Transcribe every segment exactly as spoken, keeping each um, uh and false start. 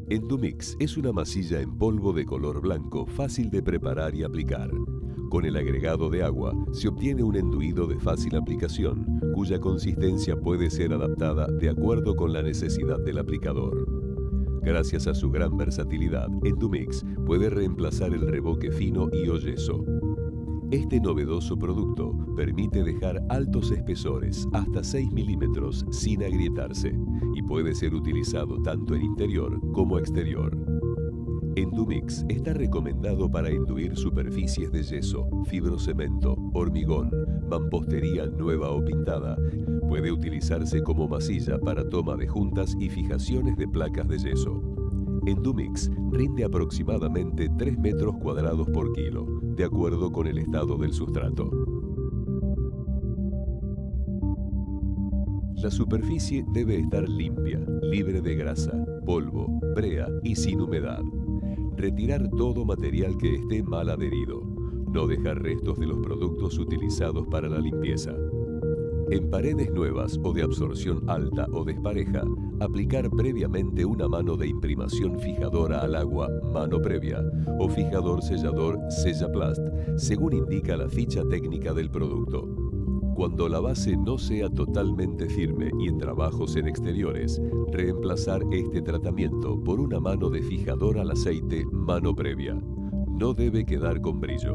Endumix es una masilla en polvo de color blanco fácil de preparar y aplicar. Con el agregado de agua se obtiene un enduido de fácil aplicación, cuya consistencia puede ser adaptada de acuerdo con la necesidad del aplicador. Gracias a su gran versatilidad, Endumix puede reemplazar el reboque fino y o yeso. Este novedoso producto permite dejar altos espesores, hasta seis milímetros, sin agrietarse, y puede ser utilizado tanto en interior como exterior. Endumix está recomendado para enduir superficies de yeso, fibrocemento, hormigón, mampostería nueva o pintada. Puede utilizarse como masilla para toma de juntas y fijaciones de placas de yeso. Endumix rinde aproximadamente tres metros cuadrados por kilo, de acuerdo con el estado del sustrato. La superficie debe estar limpia, libre de grasa, polvo, brea y sin humedad. Retirar todo material que esté mal adherido. No dejar restos de los productos utilizados para la limpieza. En paredes nuevas o de absorción alta o despareja, aplicar previamente una mano de imprimación fijadora al agua, mano previa, o fijador sellador Sellaplast, según indica la ficha técnica del producto. Cuando la base no sea totalmente firme y en trabajos en exteriores, reemplazar este tratamiento por una mano de fijador al aceite, mano previa. No debe quedar con brillo.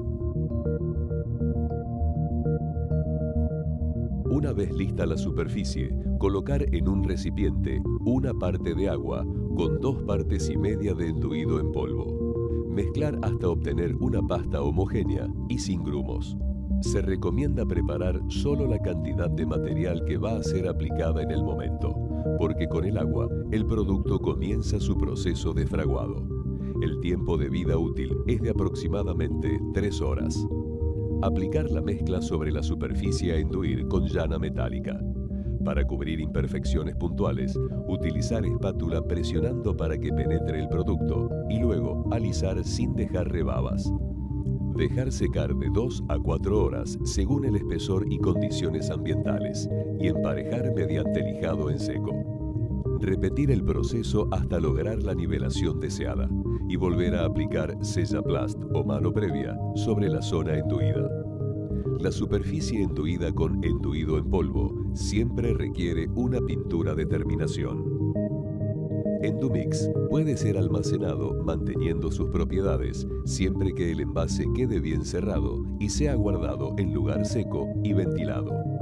Una vez lista la superficie, colocar en un recipiente una parte de agua con dos partes y media de enduido en polvo. Mezclar hasta obtener una pasta homogénea y sin grumos. Se recomienda preparar solo la cantidad de material que va a ser aplicada en el momento, porque con el agua el producto comienza su proceso de fraguado. El tiempo de vida útil es de aproximadamente tres horas. Aplicar la mezcla sobre la superficie a enduir con llana metálica. Para cubrir imperfecciones puntuales, utilizar espátula presionando para que penetre el producto y luego alisar sin dejar rebabas. Dejar secar de dos a cuatro horas según el espesor y condiciones ambientales y emparejar mediante lijado en seco. Repetir el proceso hasta lograr la nivelación deseada y volver a aplicar Sellaplast o mano previa sobre la zona enduida. La superficie enduida con enduido en polvo siempre requiere una pintura de terminación. Endumix puede ser almacenado manteniendo sus propiedades siempre que el envase quede bien cerrado y sea guardado en lugar seco y ventilado.